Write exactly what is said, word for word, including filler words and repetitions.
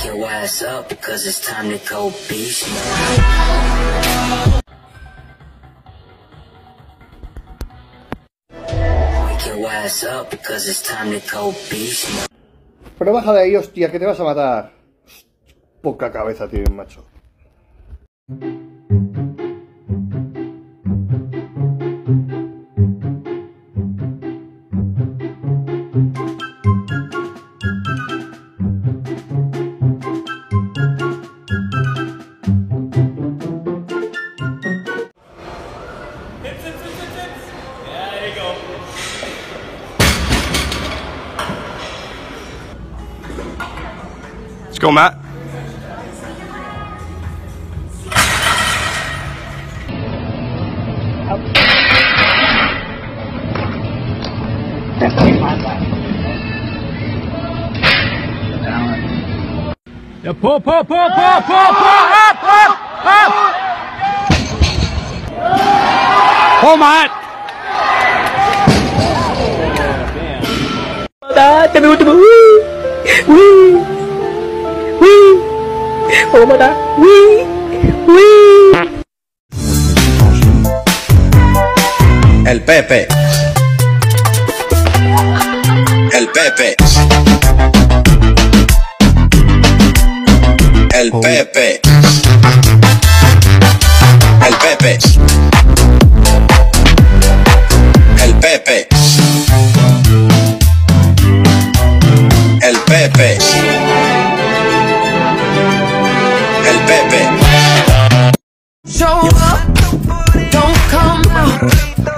your ass up, cause it's time to go beast mode. Wake your ass up, cause it's time to go beast mode. Pero baja de ahí, hostia, que te vas a matar. Poca cabeza tienes, macho. Let's go, Matt. Yeah, pull, pull, pull, pull, pull, pull, up, up, up. Pull, Matt. Demi último. Wii. Wii. Oh, my God. Wii. Wii. El Pepe. El Pepe. El Pepe. El Pepe. El Pepe. El Pepe. El Pepe. Show up, don't come out.